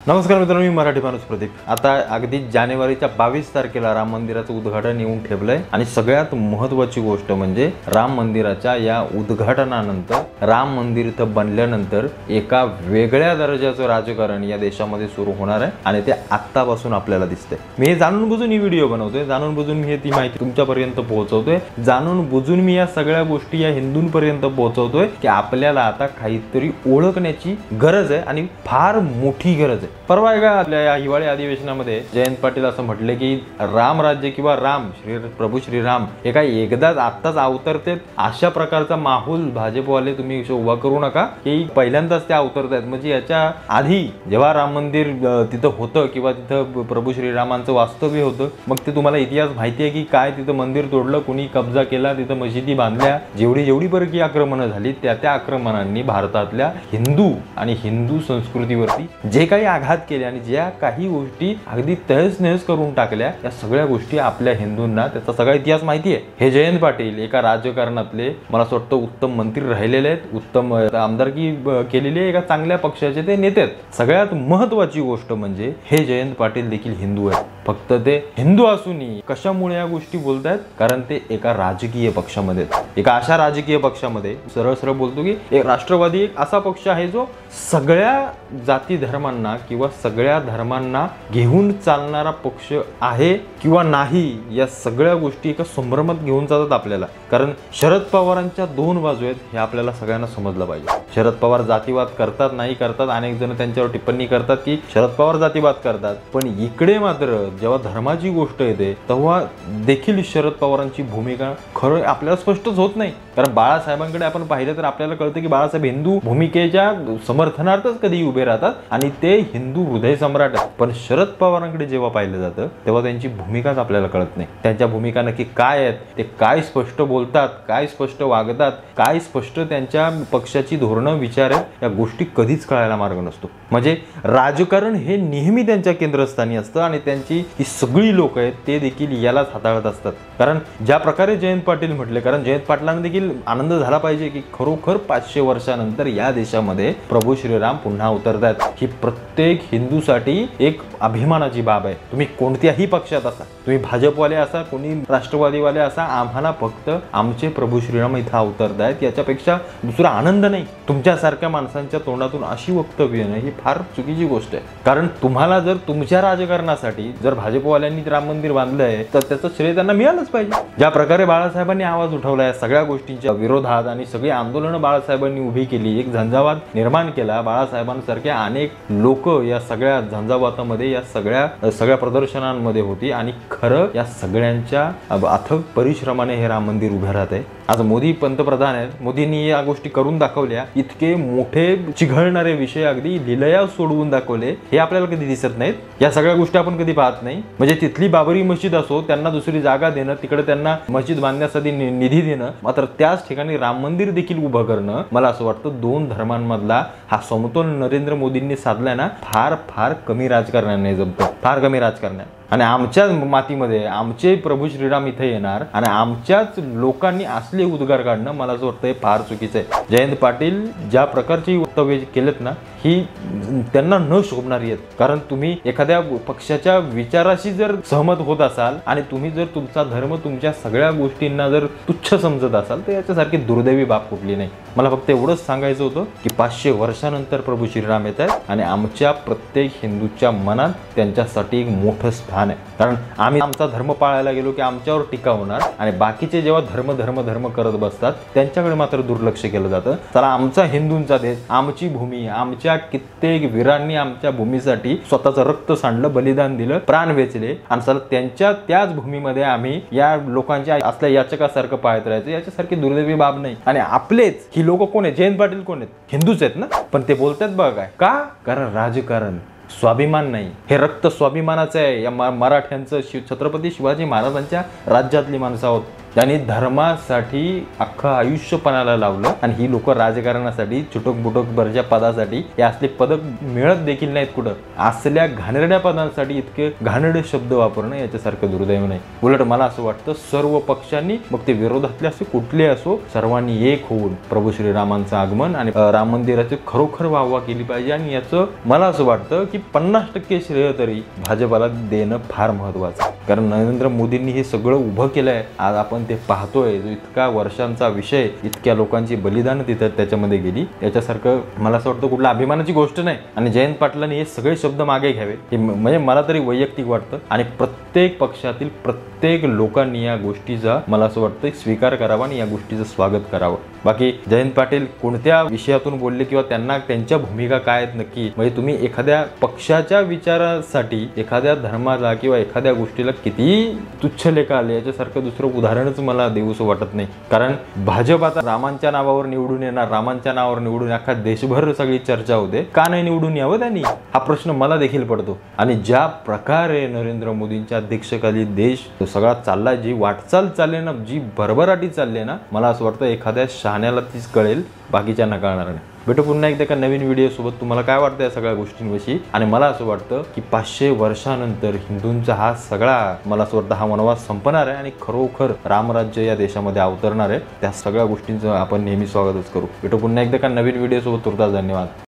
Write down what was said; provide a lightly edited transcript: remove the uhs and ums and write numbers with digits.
नमस्कार मित्रांनो, मी मराठी माणूस प्रदीप। आता अगदी जानेवारीच्या 22 तारखेला राम मंदिराचं उद्घाटन येऊन ठेवलंय आणि सगळ्यात महत्त्वाची गोष्ट म्हणजे राम मंदिराच्या या उद्घाटनानंतर राम मंदिर इथं बनल्यानंतर एका वेगळ्या दर्जाचं राजकारण या देशामध्ये सुरू होणार आहे आणि ते आत्तापासून आपल्याला दिसतंय। मी हे जाणून बुजून ही व्हिडिओ बनवतोय, जाणून बुजून मी ती माहिती तुमच्यापर्यंत पोहोचवतोय, जाणून बुजून मी या सगळ्या गोष्टी या हिंदूंपर्यंत पोहोचवतोय की आपल्याला आता काहीतरी ओळखण्याची गरज आहे आणि फार मोठी गरज आहे। परवा एका आपल्या या हिवाळी अधिवेशनामध्ये जयंत पाटील असं म्हटले की राम राज्य किंवा प्रभू श्रीराम हे काही एकदाच आत्ताच अवतरतेत, अशा प्रकारचा माहोल भाजपवाले तुम्ही उभा करू नका की पहिल्यांदाच ते अवतरतायत। म्हणजे याच्या आधी जेव्हा राम मंदिर तिथं होतं किंवा तिथं प्रभू श्रीरामांचं वास्तव्य होतं, मग ते तुम्हाला इतिहास माहिती आहे की काय तिथं मंदिर तोडलं, कुणी कब्जा केला, तिथं मशिदी बांधल्या, जेवढी परकी आक्रमणं झाली त्या आक्रमणांनी भारतातल्या हिंदू आणि हिंदू संस्कृतीवरती जे काही आघात केले आणि ज्या काही गोष्टी अगदी तहस-नहस करून टाकल्या, या सगळ्या गोष्टी आपल्या हिंदूंना त्याचा सगळा इतिहास माहिती आहे। हे जयंत पाटील एका राजकारणातले मला असं वाटतं उत्तम मंत्री राहिलेले आहेत, उत्तम आमदारकी केलेली आहे, एका चांगल्या पक्षाचे ते नेते आहेत। सगळ्यात महत्त्वाची गोष्ट म्हणजे हे जयंत पाटील देखील हिंदू आहेत। फक्त ते हिंदू असूनही कशामुळे या गोष्टी बोलतायत? कारण ते एका राजकीय पक्षामध्ये आहेत। एका अशा राजकीय पक्षामध्ये सरळ बोलतो की एक राष्ट्रवादी एक असा पक्ष आहे जो सगळ्या जाती धर्मांना किंवा सगळ्या धर्मांना घेऊन चालणारा पक्ष आहे किंवा नाही, या सगळ्या गोष्टी एका संभ्रमात घेऊन जातात आपल्याला। कारण शरद पवारांच्या दोन बाजू आहेत हे आपल्याला सगळ्यांना समजलं पाहिजे। शरद पवार जातीवाद करतात नाही करतात, अनेक जण त्यांच्यावर टिप्पणी करतात की शरद पवार जातीवाद करतात, पण इकडे मात्र जेव्हा धर्माची गोष्ट येते तेव्हा देखील शरद पवारांची भूमिका खरं आपल्याला स्पष्टच होत नाही। कारण बाळासाहेबांकडे आपण पाहिलं तर आपल्याला कळतं की बाळासाहेब हिंदू भूमिकेच्या समर्थनार्थच कधी उभे राहतात आणि ते हिंदू हृदय सम्राट आहेत। पण शरद पवारांकडे जेव्हा पाहिलं जातं तेव्हा त्यांची भूमिकाच आपल्याला कळत नाही। त्यांच्या भूमिका नक्की काय आहेत, ते काय स्पष्ट बोलतात, काय स्पष्ट वागतात, काय स्पष्ट त्यांच्या पक्षाची धोरणं विचार आहेत, या गोष्टी कधीच कळायला मार्ग नसतो। म्हणजे राजकारण हे नेहमी त्यांच्या केंद्रस्थानी असतं आणि त्यांची ही सगळी लोक आहेत ते देखील यालाच हाताळत असतात। कारण ज्या प्रकारे जयंत पाटील म्हटले, कारण जयंत पाटलांना देखील आनंद झाला पाहिजे की खरोखर 500 वर्षानंतर या देशामध्ये प्रभू श्रीराम पुन्हा उतरतायत। ही प्रत्येक हिंदूसाठी एक अभिमानाची बाब आहे। तुम्ही कोणत्याही पक्षात असा, तुम्ही भाजपवाले असा, कोणी राष्ट्रवादीवाले असा, आम्हाला फक्त आमचे प्रभू श्रीराम इथं अवतरतायत याच्यापेक्षा दुसरा आनंद नाही। तुमच्यासारख्या माणसांच्या तोंडातून अशी वक्तव्य येणं ही फार चुकीची गोष्ट आहे। कारण तुम्हाला जर तुमच्या राजकारणासाठी जर भाजपवाल्यांनी राम मंदिर बांधलंय तर त्याचं श्रेय त्यांना मिळालंच पाहिजे। ज्या प्रकारे बाळासाहेबांनी आवाज उठवलाय सगळ्या गोष्टींच्या विरोधात आणि सगळी आंदोलनं बाळासाहेबांनी उभी केली, एक झंझावात निर्माण केला, बाळासाहेबांसारख्या अनेक लोक या सगळ्या झंझावातामध्ये या सगळ्या प्रदर्शनांमध्ये होती आणि खरं या सगळ्यांच्या अथक परिश्रमाने हे राम मंदिर उभे राहत आहे। आज मोदी पंतप्रधान आहेत, मोदींनी या गोष्टी करून दाखवल्या, इतके मोठे चिघळणारे विषय अगदी लिलया सोडवून दाखवले, हे आपल्याला कधी दिसत नाहीत। या सगळ्या गोष्टी आपण कधी पाहत नाही। म्हणजे तिथली बाबरी मस्जिद असो, त्यांना दुसरी जागा देणं, तिकडे त्यांना मस्जिद बांधण्यासाठी निधी देणं, मात्र त्याच ठिकाणी राम मंदिर देखील उभं करणं, मला असं वाटतं दोन धर्मांमधला हा समतोल नरेंद्र मोदींनी साधलाय ना, फार कमी राजकारण्याने जमतं, फार कमी राजकारण्या। आणि आमच्याच मातीमध्ये आमचे प्रभू श्रीराम इथे येणार आणि आमच्याच लोकांनी असले उद्गार काढणं, मला असं वाटतं हे फार चुकीचं आहे। जयंत पाटील ज्या प्रकारची वक्तव्य केलेत ना, ही त्यांना न शोभणारी आहेत। कारण तुम्ही एखाद्या पक्षाच्या विचाराशी जर सहमत होत असाल आणि तुम्ही जर तुमचा धर्म तुमच्या सगळ्या गोष्टींना जर तुच्छ समजत असाल तर याच्यासारखी दुर्दैवी बाब कुठली नाही। मला फक्त एवढंच सांगायचं होतं की 500 वर्षानंतर प्रभू श्रीराम येत आहेत आणि आमच्या प्रत्येक हिंदूच्या मनात त्यांच्यासाठी एक मोठं स्थान आहे। कारण आम्ही आमचा धर्म पाळायला गेलो की आमच्यावर टीका होणार आणि बाकीचे जेव्हा धर्म करत बसतात त्यांच्याकडे मात्र दुर्लक्ष केलं जातं। चला, आमचा हिंदूंचा देश, आमची भूमी, आमच्या कित्येक वीरांनी आमच्या भूमीसाठी स्वतःचं रक्त सांडलं, बलिदान दिलं, प्राण वेचले आणि चला त्यांच्या त्याच भूमीमध्ये आम्ही या लोकांच्या असल्या याचकासारखं पाळत राहायचं, याच्यासारखी दुर्दैवी बाब नाही। आणि आपलेच ही लोक कोण आहेत? जयंत पाटील कोण आहेत? हिंदूच आहेत ना, पण ते बोलतात बघा काय का? कारण राजकारण, स्वाभिमान नाही, हे रक्त स्वाभिमानाचं आहे। या मराठ्यांचं छत्रपती शिवाजी महाराजांच्या राज्यातली माणसं आहोत, त्यांनी धर्मासाठी अख्खं आयुष्य पणाला लावलं आणि ही लोक राजकारणासाठी चुटक बुटक बरच्या पदासाठी हे असले पदक मिळत देखील नाहीत कुठं. असल्या घाणेरड्या पदांसाठी इतके घाणेरडे शब्द वापरणं याच्यासारखं दुर्दैव नाही. उलट मला असं वाटतं सर्व पक्षांनी, मग ते विरोधातले असो कुठले असो, सर्वांनी एक होऊन प्रभू श्रीरामांचं आगमन आणि राम मंदिराची खरोखर वाहवा केली पाहिजे. आणि याचं मला असं वाटतं की 50% श्रेय तरी भाजपाला देणं फार महत्वाचं, कारण नरेंद्र मोदींनी हे सगळं उभं केलंय. आज आपण ते पाहतोय, जो इतका वर्षांचा विषय, इतक्या लोकांची बलिदान तिथं त्याच्यामध्ये गेली, याच्यासारखं मला असं वाटतं कुठल्या अभिमानाची गोष्ट नाही. आणि जयंत पाटलांनी हे सगळे शब्द मागे घ्यावे हे म्हणजे मला तरी वैयक्तिक वाटतं. आणि प्रत्येक पक्षातील प्रत्येक लोकांनी या गोष्टीचा मला असं वाटतं स्वीकार करावा आणि या गोष्टीचं स्वागत करावं. बाकी जयंत पाटील कोणत्या विषयातून बोलले किंवा त्यांना त्यांच्या भूमिका काय आहेत नक्की, म्हणजे तुम्ही एखाद्या पक्षाच्या विचारासाठी एखाद्या धर्माला किंवा एखाद्या गोष्टीला किती तुच्छ लेखा आले याच्यासारखं दुसरं उदाहरणच मला देऊसं वाटत नाही. कारण भाजप आता रामांच्या नावावर निवडून येणार, रामांच्या नावावर निवडून अख्खा देशभर सगळी चर्चा होते, का नाही निवडून यावं त्यांनी, हा प्रश्न मला देखील पडतो. आणि ज्या प्रकारे नरेंद्र मोदींच्या अध्यक्षतेखाली देश सगळा चाललाय, जी वाटचाल चालली ना, जी भरभराटी चालली ना, मला असं वाटतं एखाद्या शहाण्याला तीच कळेल, बाकीच्यांना कळणार नाही. भेटू पुन्हा एकदा एका नवीन व्हिडिओ सोबत. तुम्हाला काय वाटतं या सगळ्या गोष्टींविषयी? आणि मला असं वाटतं की 500 वर्षानंतर हिंदूंचा हा सगळा मला असं वाटतं हा वनवास संपणार आहे आणि खरोखर रामराज्य या देशामध्ये अवतरणार आहे. त्या सगळ्या गोष्टींचं आपण नेहमी स्वागतच करू. भेटू पुन्हा एकदा एका नवीन व्हिडिओ सोबत. तुर्तास धन्यवाद.